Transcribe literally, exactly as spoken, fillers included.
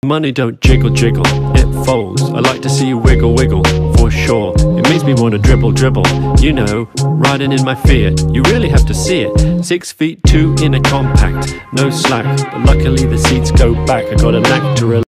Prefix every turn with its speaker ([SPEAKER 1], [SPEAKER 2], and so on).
[SPEAKER 1] Money don't jiggle jiggle, it folds. I like to see you wiggle wiggle, for sure. It makes me wanna dribble dribble, you know, riding in my Fiat. You really have to see it. Six feet two in a compact, no slack, but luckily the seats go back. I got a knack to relax.